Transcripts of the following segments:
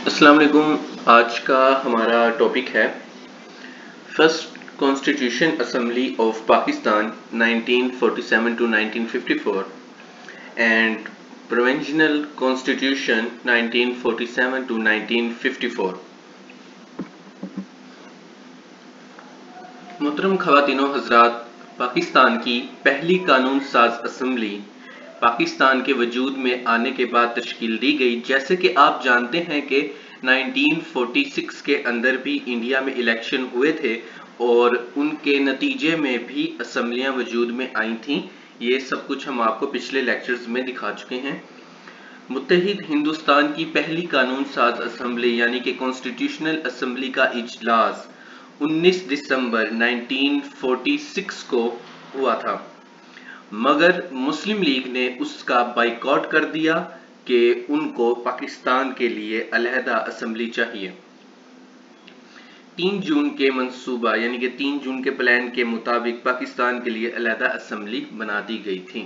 अस्सलाम वालेकुम। आज का हमारा टॉपिक है first constitution assembly of Pakistan 1947 to 1954 and provincial constitution 1947 to 1954। मोहतरम ख़वातीनो हज़रात, पाकिस्तान की पहली कानून साज असेंबली पाकिस्तान के वजूद में आने के बाद तश्कील दी गई। जैसे कि आप जानते हैं कि 1946 के अंदर भी इंडिया में इलेक्शन हुए थे और उनके नतीजे में भी असेंबलियां वजूद में आई थीं। ये सब कुछ हम आपको पिछले लेक्चर्स में दिखा चुके हैं। मुत्तहिद हिंदुस्तान की पहली कानून साज असेंबली यानी कि कॉन्स्टिट्यूशनल असेंबली का इजलास 19 दिसंबर 1946 को हुआ था, मगर मुस्लिम लीग ने उसका बाइकॉट कर दिया कि उनको पाकिस्तान के लिए अलहदा असेंबली चाहिए। 3 जून के मंसूबा यानी कि 3 जून के प्लान के मुताबिक पाकिस्तान के लिए अलहदा असेंबली बना दी गई थी।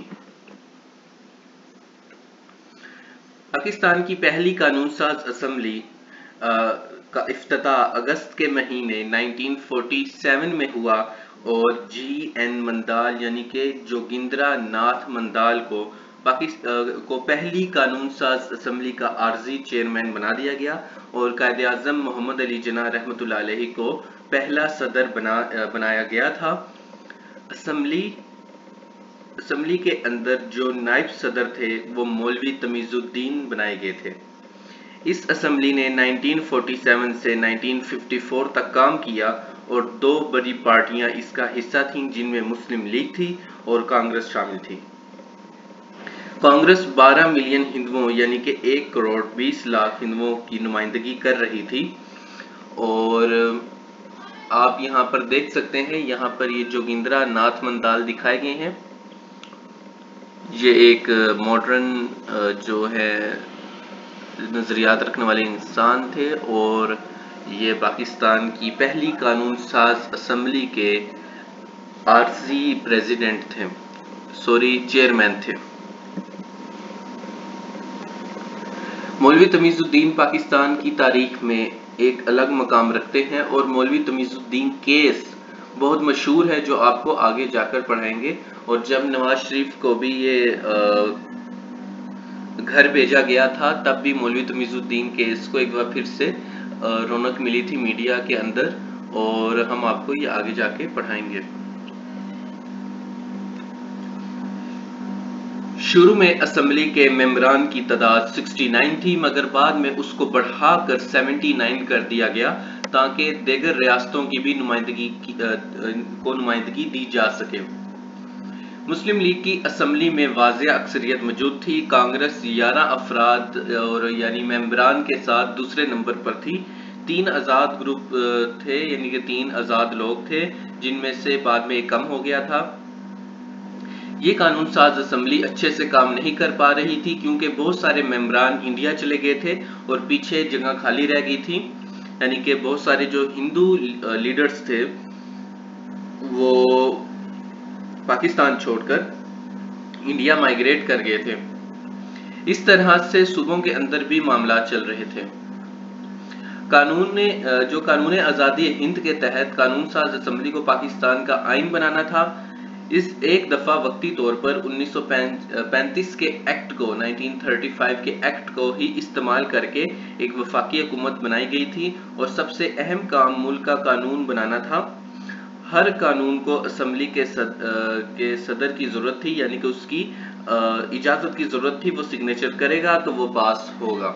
पाकिस्तान की पहली कानून साज असेंबली का इफ्तिताह अगस्त के महीने 1947 में हुआ और GN मंदाल यानी कि जोगिंद्रा नाथ मंदाल को पहली कानून साज असेंबली का आर्जी चेयरमैन बना दिया गया और कायदे आज़म मोहम्मद अली जिन्ना रहमतुल्लाह अलैहि को पहला सदर बनाया गया था। असेंबली के अंदर जो नायब सदर थे वो मौलवी तमीजुद्दीन बनाए गए थे। इस असेंबली ने 1947 से 1954 तक काम किया और दो बड़ी पार्टियां इसका हिस्सा थीं, जिनमें मुस्लिम लीग थी और कांग्रेस शामिल थी। कांग्रेस 12 मिलियन हिंदुओं यानी कि 1 करोड़ 20 लाख हिंदुओं की नुमाइंदगी कर रही थी और आप यहाँ पर देख सकते हैं, यहाँ पर ये जोगिंद्रा नाथ मंदाल दिखाए गए हैं। ये एक मॉडर्न जो है नजरियात रखने वाले इंसान थे और ये पाकिस्तान की पहली कानून साज असेंबली के आर्जी प्रेसिडेंट थे, चेयरमैन थे। मौलवी तमीजुद्दीन पाकिस्तान की तारीख में एक अलग मकाम रखते हैं और मौलवी तमीजुद्दीन केस बहुत मशहूर है जो आपको आगे जाकर पढ़ाएंगे। और जब नवाज शरीफ को भी ये घर भेजा गया था तब भी मौलवी तमीजुद्दीन केस को एक बार फिर से रौनक मिली थी मीडिया के अंदर और हम आपको ये आगे जाके पढ़ाएंगे। शुरू में असेंबली के मेंबरान की तादाद 69 थी, मगर बाद में उसको बढ़ाकर 79 कर दिया गया ताकि दीगर रियासतों की भी नुमाइंदगी दी जा सके। मुस्लिम लीग की असेंबली में वाज़ेह अक्सरियत मौजूद थी। कांग्रेस 11 अफराद और यानी मेंबरान के साथ दूसरे नंबर पर थी। 3 आज़ाद ग्रुप थे यानी कि 3 आज़ाद लोग थे, जिनमें से बाद में एक कम हो गया था। ये कानून साज असेंबली अच्छे से काम नहीं कर पा रही थी क्योंकि बहुत सारे मेंबरान इंडिया चले गए थे और पीछे जगह खाली रह गई थी, यानी कि बहुत सारे जो हिंदू लीडर्स थे वो पाकिस्तान छोड़कर इंडिया माइग्रेट कर गए थे। इस तरह से सूबों के अंदर भी मामला चल रहे थे। कानून आज़ादी हिंद के तहत कानून साज असेंबली को पाकिस्तान का आइन बनाना था। इस एक दफा वक्ती तौर पर 1935 के एक्ट को 1935 के एक्ट को ही इस्तेमाल करके एक वफाकी हुकूमत बनाई गई थी और सबसे अहम काम मुल्क का कानून बनाना था। हर कानून को असेंबली के सदर की जरूरत थी, यानी कि उसकी इजाजत की जरूरत थी। वो सिग्नेचर करेगा तो वो पास होगा।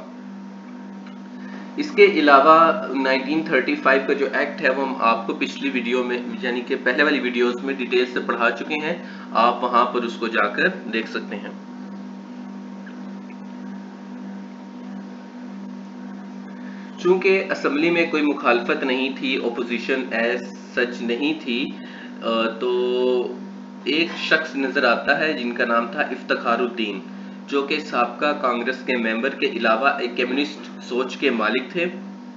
इसके अलावा 1935 का जो एक्ट है वो हम आपको पिछली वीडियो में यानी कि पहले वाली वीडियोस में डिटेल से पढ़ा चुके हैं, आप वहां पर उसको जाकर देख सकते हैं। चूंकि असेंबली में कोई मुखालफत नहीं थी, ओपोजिशन एज सच नहीं थी, तो एक शख्स नजर आता है जिनका नाम था इफ्तिखारुद्दीन, जो कि साबका कांग्रेस के मेंबर के अलावा एक कम्युनिस्ट सोच के मालिक थे।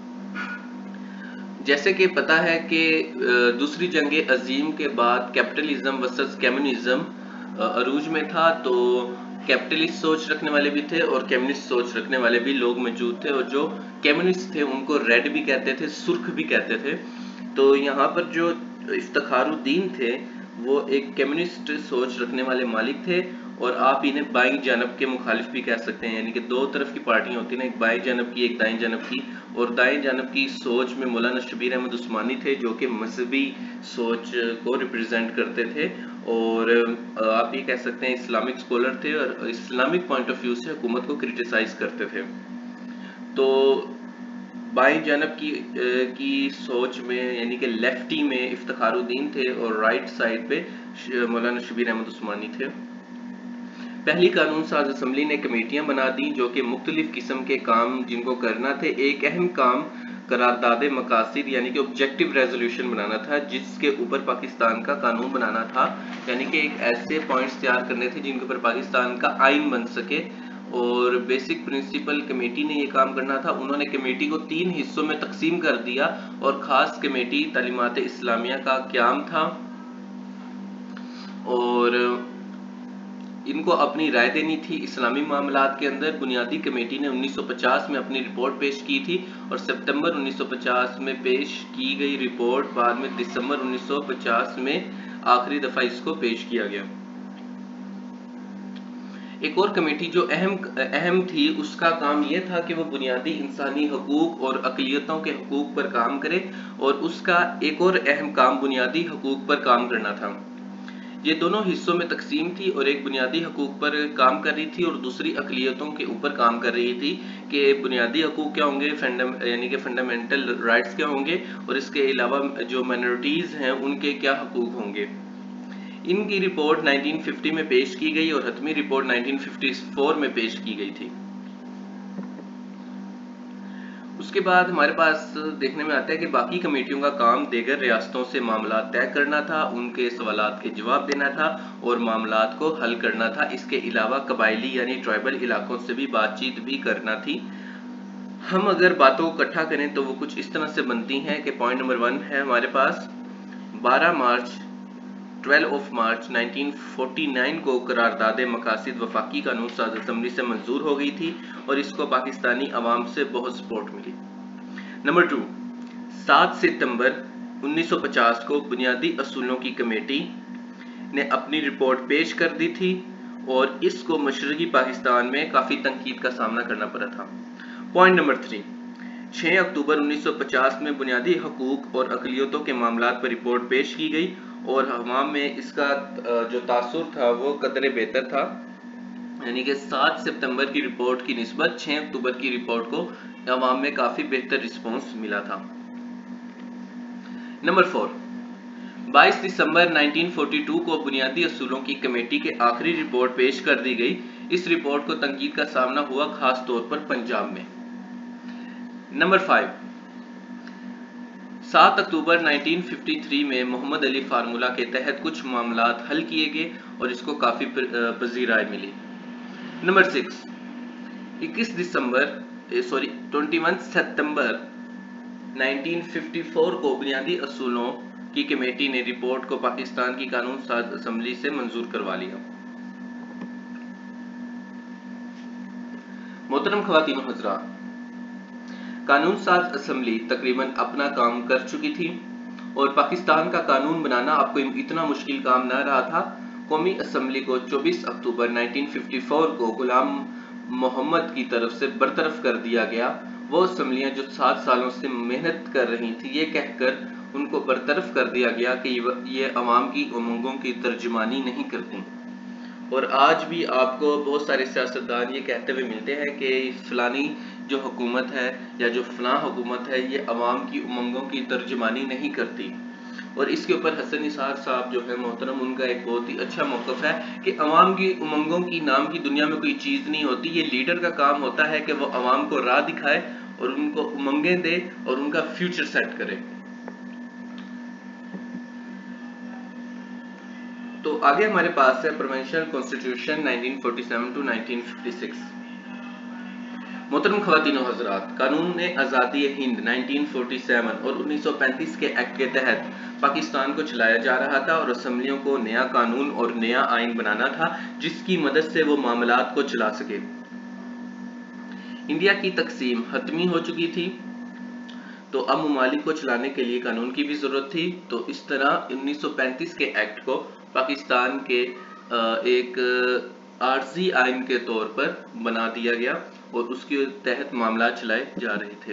जैसे कि पता है कि दूसरी जंग अजीम के बाद कैपिटलिज्म वर्सेस कम्युनिज्म अरूज में था, तो कैपिटलिस्ट सोच रखने वाले भी थे और कम्युनिस्ट सोच रखने वाले भी लोग मौजूद थे, और जो कम्युनिस्ट थे उनको रेड भी कहते थे, सुर्ख भी कहते थे। तो यहाँ पर जो इफ्तिखारुद्दीन थे वो एक कम्युनिस्ट सोच रखने वाले मालिक थे, और आप इन्हें बाईं जानब के मुखालिफ भी कह सकते हैं, यानी कि दो तरफ की पार्टियां होती हैं, एक बाईं जानब की एक दाईं जानब की। और दाईं जानब की सोच में मौलाना शबीर अहमद उस्मानी थे जो कि मजहबी सोच को रिप्रेजेंट करते थे, और आप ये कह सकते हैं इस्लामिक स्कॉलर थे और इस्लामिक पॉइंट ऑफ व्यू से हुकूमत को क्रिटिसाइज करते थे। तो बाईं जानब की सोच में यानी कि लेफ्टी में इफ्तिखारुद्दीन थे और राइट साइड पे मौलाना शबीर अहमद उस्मानी थे। पहली कानून साज असम्बली ने कमेटियां बना दी जो कि मुख्तलिफ किस्म के काम जिनको करना थे। एक अहम काम करारदाद मकासिद यानी कि ऑब्जेक्टिव रेजोल्यूशन बनाना था, जिसके ऊपर पाकिस्तान का कानून बनाना था, यानी कि एक ऐसे पॉइंट्स तैयार करने थे जिनके ऊपर पाकिस्तान का आइन बन सके। और बेसिक प्रिंसिपल कमेटी ने ये काम करना था। उन्होंने कमेटी को 3 हिस्सों में तकसीम कर दिया, और खास कमेटी तालीमात इस्लामिया का क़याम था, और इनको अपनी राय देनी थी इस्लामी मामलात के अंदर। बुनियादी कमेटी ने 1950 में अपनी रिपोर्ट पेश की थी, और सितंबर 1950 में पेश की गई रिपोर्ट बाद में दिसंबर 1950 में आखिरी दफा इसको पेश किया गया। एक और कमेटी जो अहम थी, उसका काम यह था कि वो बुनियादी इंसानी हकूक और अक़लियतों के हकूक पर काम करे, और उसका एक और अहम काम बुनियादी हकूक पर काम करना था। ये दोनों हिस्सों में तकसीम थी, और एक बुनियादी हकूक पर काम कर रही थी और दूसरी अक़लियतों के ऊपर काम कर रही थी कि बुनियादी हकूक क्या होंगे, यानी कि फंडामेंटल राइट्स क्या होंगे, और इसके अलावा जो माइनॉरिटीज़ हैं उनके क्या हकूक होंगे। इनकी रिपोर्ट 1950 में पेश की गई और हतमी रिपोर्ट 1954 में पेश की गई थी। उसके बाद हमारे पास देखने में आता है कि बाकी कमेटियों का काम दीगर रियासतों से मामला तय करना था, उनके सवालात के जवाब देना था और मामलात को हल करना था। इसके अलावा कबायली यानी ट्राइबल इलाकों से भी बातचीत भी करना थी। हम अगर बातों को इकट्ठा करें तो वो कुछ इस तरह से बनती हैं कि पॉइंट नंबर 1 है हमारे पास 12 मार्च 1949 को करारदाद मकासिद वफाकी कानून साज असम्बली से मंजूर हो गई थी, और इसको पाकिस्तानी अवाम से बहुत सपोर्ट मिली। नंबर 2, 7 सितंबर 1950 को बुनियादी असूलों की कमेटी ने अपनी रिपोर्ट पेश कर दी थी, और इसको मशरकी पाकिस्तान में काफ़ी तनकीद का सामना करना पड़ा था। पॉइंट नंबर 3, 6 अक्टूबर 1950 में बुनियादी हकूक और अक़लियतों के मामलात पर रिपोर्ट पेश की गई, और अवाम में इसका जो तासुर था वो कदरे बेहतर था, यानी कि 7 सितंबर की रिपोर्ट की निस्बत 6 अक्टूबर की रिपोर्ट को अवाम में काफ़ी बेहतर रिस्पॉन्स मिला था। नंबर 4, 22 दिसंबर 1942 को बुनियादी असूलों की कमेटी के आखिरी रिपोर्ट पेश कर दी गई। इस रिपोर्ट को तनकीद का सामना हुआ खास तौर पर पंजाब में। नंबर 5, 7 अक्टूबर 1953 में मोहम्मद अली फार्मूला के तहत कुछ मामलात हल किए गए और इसको काफ़ी पजीराई मिली। नंबर 6, 21 सितंबर 1954 को बुनियादी असूलों की कमेटी ने रिपोर्ट को पाकिस्तान की कानून साज असम्बली से मंजूर करवा लिया। मोहतरम ख़वातीन व हज़रात, कानून साज असम्बली तकरीबन अपना काम कर चुकी थी, और पाकिस्तान का कानून बनाना आपको इतना मुश्किल काम न रहा था। कौमी असम्बली को 24 अक्टूबर 1954 को गुलाम मोहम्मद की तरफ से बरतरफ कर दिया गया। वो असम्बलियाँ जो 7 सालों से मेहनत कर रही थी, ये कहकर उनको बरतरफ कर दिया गया कि ये अवाम की उमंगों की तर्जुमानी नहीं करती। और आज भी आपको बहुत सारे सियासतदान ये कहते हुए मिलते हैं कि फलानी जो हुकूमत है या जो फलां हुकूमत है ये अवाम की उमंगों की तर्जुमानी नहीं करती। और इसके ऊपर हसन निसार साहब जो है मोहतरम, उनका एक बहुत ही अच्छा मौक़िफ़ है कि अवाम की उमंगों की नाम की दुनिया में कोई चीज़ नहीं होती। ये लीडर का काम होता है कि वो अवाम को राह दिखाए और उनको उमंगें दे और उनका फ्यूचर सेट करे। तो आगे हमारे पास है प्रोविंशियल कॉन्स्टिट्यूशन 1947 टू 1956। मोहतरम ख़वातीन व हज़रात, कानून आज़ादी हिंद 1947 और 1935 के एक्ट के तहत पाकिस्तान को चलाया जा रहा था और असम्बलियों को नया कानून और नया आइन बनाना था जिसकी मदद से वो मामलात को चला सके। इंडिया की तकसीम हतमी हो चुकी थी, तो अब ममालिक को चलाने के लिए कानून की भी ज़रूरत थी। तो इस तरह 1935 के एक्ट को पाकिस्तान के एक आर्जी आइन के तौर पर बना दिया गया और उसके तहत मामला चलाए जा रहे थे।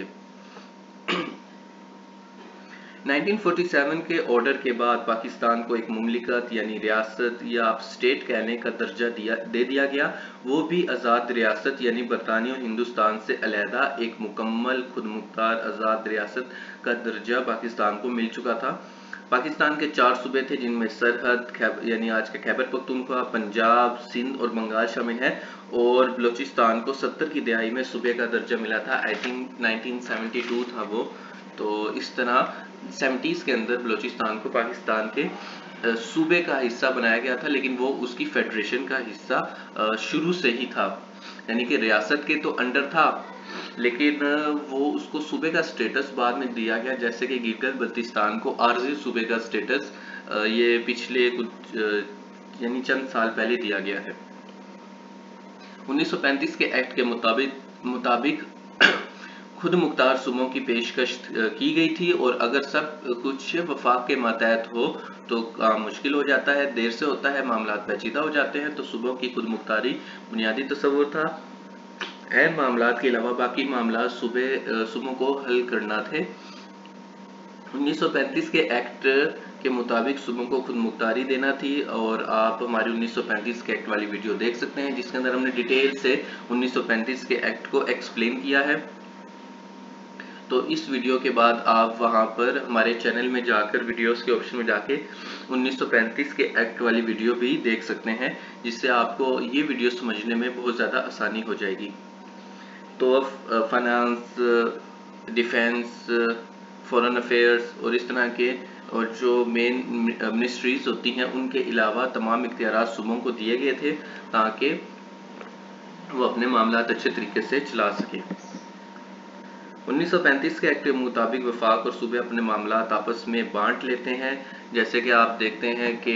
1947 के ऑर्डर के बाद पाकिस्तान को एक मुमलिकत यानी रियासत या आप स्टेट कहने का दर्जा दे दिया गया, वो भी आज़ाद रियासत यानी बरतानिया और हिंदुस्तान से अलहदा एक मुकम्मल खुदमुख्तार आज़ाद रियासत का दर्जा पाकिस्तान को मिल चुका था। पाकिस्तान के 4 सूबे थे जिनमें सरहद यानी आज के खैबर पख्तूनख्वा, पंजाब, सिंध और बंगाल शामिल है और बलूचिस्तान को 70 की दहाई में सूबे का दर्जा मिला था। आई थिंक 1972 था वो। तो इस तरह 70s के अंदर बलूचिस्तान को पाकिस्तान के सूबे का हिस्सा बनाया गया था, लेकिन वो उसकी फेडरेशन का हिस्सा शुरू से ही था, यानी कि रियासत के तो अंडर था, लेकिन वो उसको सूबे का स्टेटस बाद में दिया गया, जैसे कि गिलगित बल्तिस्तान को आर्जी सूबे का स्टेटस ये पिछले कुछ यानी चंद साल पहले दिया गया है। 1935 के एक्ट के मुताबिक खुद मुख्तार सूबों की पेशकश की गई थी और अगर सब कुछ वफाक के मातहत हो तो काम मुश्किल हो जाता है, देर से होता है, मामला पेचीदा हो जाते हैं। तो सूबों की खुद मुख्तारी बुनियादी तस्वुर था। अहम मामलात के अलावा बाकी मामला सूबों को हल करना थे। 1935 के एक्ट के मुताबिक सूबों को खुद मुख्तारी देना थी और आप हमारी 1935 के एक्ट वाली वीडियो देख सकते हैं जिसके अंदर हमने डिटेल से 1935 के एक्ट को एक्सप्लेन किया है। तो इस वीडियो के बाद आप वहां पर हमारे चैनल में जाकर वीडियोस के ऑप्शन में जाके 1935 के एक्ट वाली वीडियो भी देख सकते हैं, जिससे आपको ये वीडियो समझने में बहुत ज़्यादा आसानी हो जाएगी। तो अब फाइनेंस, डिफेंस, फॉरेन अफेयर्स और इस तरह के और जो मेन मिनिस्ट्रीज होती हैं उनके अलावा तमाम इख्तियारात सूबों को दिए गए थे ताकि वो अपने मामलात अच्छे तरीके से चला सके। 1935 के एक्ट के मुताबिक वफाक और सूबे अपने मामलात आपस में बांट लेते हैं। जैसे कि आप देखते हैं कि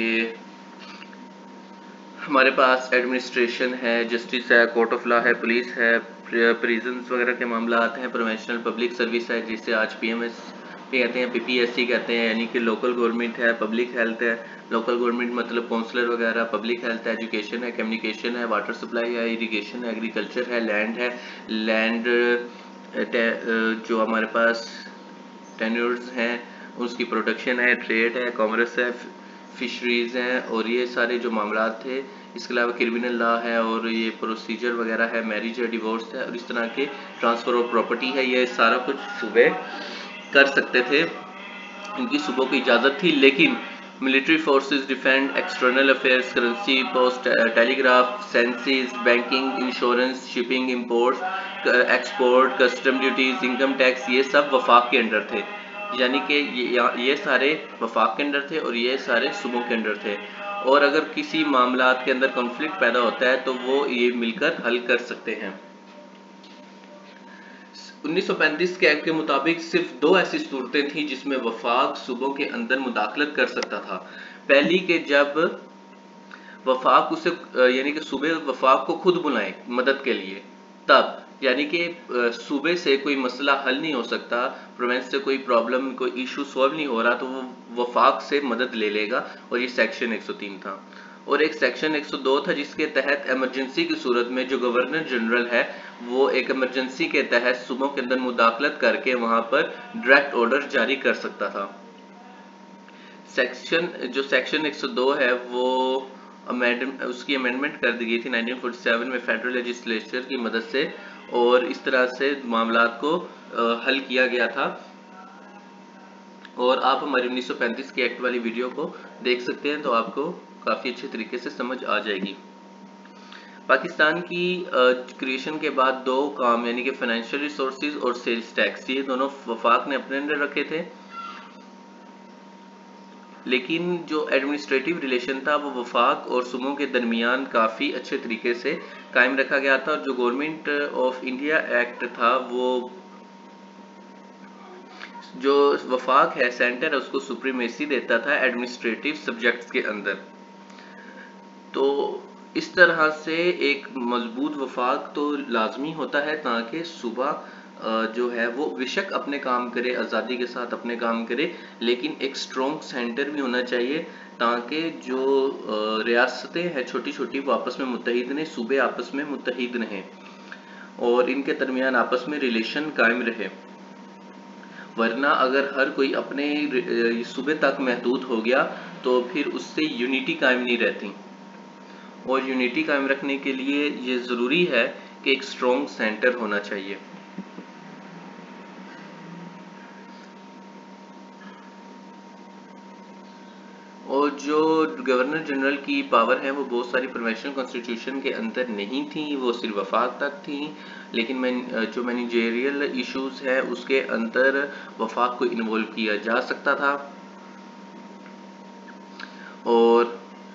हमारे पास एडमिनिस्ट्रेशन है, जस्टिस है, कोर्ट ऑफ लॉ है, पुलिस है, प्रिजन्स वगैरह के मामला आते हैं, प्रोफेशनल पब्लिक सर्विस है जिसे आज PMS कहते हैं, PPSC कहते हैं, यानी कि लोकल गवर्नमेंट है, पब्लिक हेल्थ है। लोकल गवर्नमेंट मतलब काउंसलर वगैरह, पब्लिक हेल्थ है, एजुकेशन है, कम्युनिकेशन है, वाटर सप्लाई है, इरिगेशन है, एग्रीकल्चर है, लैंड जो हमारे पास टेन्योर्स हैं उसकी प्रोडक्शन है, ट्रेड है, कॉमर्स है, फिशरीज हैं और ये सारे जो मामलात थे। इसके अलावा क्रिमिनल लॉ है और ये प्रोसीजर वगैरह है, मैरिज है, डिवोर्स है और इस तरह के ट्रांसफ़र ऑफ प्रॉपर्टी है। ये सारा कुछ सूबे कर सकते थे, इनकी सूबों की इजाज़त थी। लेकिन military forces, defence, external affairs, currency, post, telegraph, census, banking, insurance, shipping, import, export, custom duties, income tax, ये सब वफाक के अंडर थे। यानी कि ये सारे वफाक के अंडर थे और ये सारे सूबों के अंडर थे। और अगर किसी मामलात के अंदर कॉन्फ्लिक्ट पैदा होता है तो वो ये मिलकर हल कर सकते हैं। 1935 के एक्ट के मुताबिक सिर्फ 2 ऐसी सूरतें थी जिसमें वफाक सूबों के अंदर मुदाखलत कर सकता था। पहली कि जब वफाक उसे यानी कि सूबे वफाक को खुद बुलाएं मदद के लिए, तब यानी कि सूबे से कोई मसला हल नहीं हो सकता, प्रोविंस से कोई प्रॉब्लम, कोई इशू सॉल्व नहीं हो रहा, तो वो वफाक से मदद ले लेगा और ये सेक्शन 103 था। और एक सेक्शन 102 था जिसके तहत इमरजेंसी की सूरत में जो गवर्नर जनरल है वो एक इमरजेंसी के तहत सूबों के अंदर मुदाखलत करके वहां पर डायरेक्ट ऑर्डर जारी कर सकता था। सेक्शन 102 है वो उसकी अमेंडमेंट कर दी गई थी 1947 में फेडरल लेजिस्लेचर की मदद से और इस तरह से मामलात को हल किया गया था। और आप हमारी 1935 के एक्ट वाली वीडियो को देख सकते हैं तो आपको काफ़ी अच्छे तरीके से समझ आ जाएगी। पाकिस्तान की क्रिएशन के बाद 2 काम यानी कि फाइनेंशियल रिसोर्सेज और सेल्स टैक्स, ये दोनों वफाक ने अपने अंदर रखे थे। लेकिन जो एडमिनिस्ट्रेटिव रिलेशन था वो वफाक और सूबों के दरमियान काफ़ी अच्छे तरीके से कायम रखा गया था। और जो गवर्नमेंट ऑफ इंडिया एक्ट था वो जो वफाक है सेंटर है उसको सुप्रीमेसी देता था एडमिनिस्ट्रेटिव सब्जेक्ट्स के अंदर। तो इस तरह से एक मजबूत वफाक तो लाजमी होता है ताकि सूबा जो है वो बेशक अपने काम करे, आज़ादी के साथ अपने काम करे, लेकिन एक स्ट्रॉन्ग सेंटर भी होना चाहिए ताकि जो रियासतें हैं छोटी छोटी वो आपस में मुत्तहिद रहें, सूबे आपस में मुत्तहिद रहें और इनके दरमियान आपस में रिलेशन कायम रहे। वरना अगर हर कोई अपने सूबे तक महदूद हो गया तो फिर उससे यूनिटी कायम नहीं रहती। और यूनिटी कायम रखने के लिए ये ज़रूरी है कि एक स्ट्रॉन्ग सेंटर होना चाहिए। और जो गवर्नर जनरल की पावर है वो बहुत सारी प्रोविंशियल कॉन्स्टिट्यूशन के अंदर नहीं थी, वो सिर्फ वफाक तक थी। लेकिन जो मैनेजेरियल इश्यूज है उसके अंदर वफाक को इन्वॉल्व किया जा सकता था। और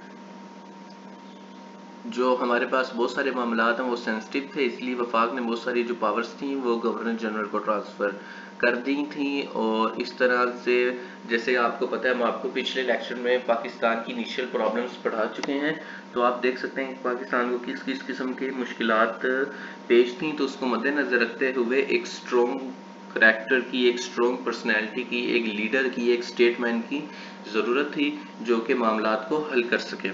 जो हमारे पास बहुत सारे मामलात हैं वो सेंसिटिव थे, इसलिए वफाक ने बहुत सारी जो पावर्स थी वो गवर्नर जनरल को ट्रांसफ़र कर दी थी। और इस तरह से जैसे आपको पता है, हम आपको पिछले लेक्चर में पाकिस्तान की इनिशियल प्रॉब्लम्स पढ़ा चुके हैं, तो आप देख सकते हैं कि पाकिस्तान को किस किस किस्म के मुश्किलात पेश थी। तो उसको मद्देनज़र रखते हुए एक स्ट्रॉन्ग करैक्टर की, एक स्ट्रॉन्ग पर्सनैलिटी की, एक लीडर की, एक स्टेटमैन की ज़रूरत थी जो कि मामलात को हल कर सके।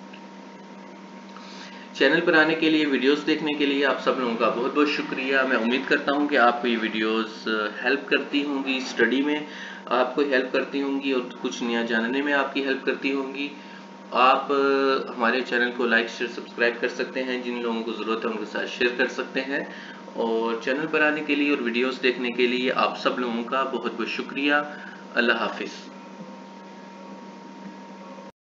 चैनल पर आने के लिए, वीडियोस देखने के लिए आप सब लोगों का बहुत बहुत शुक्रिया। मैं उम्मीद करता हूं कि आपको ये वीडियोस हेल्प करती होंगी, स्टडी में आपको हेल्प करती होंगी और कुछ नया जानने में आपकी हेल्प करती होंगी। आप हमारे चैनल को लाइक शेयर सब्सक्राइब कर सकते हैं, जिन लोगों को ज़रूरत है उनके साथ शेयर कर सकते हैं। और चैनल पर आने के लिए और वीडियोज़ देखने के लिए आप सब लोगों का बहुत बहुत शुक्रिया। अल्लाह हाफिज़।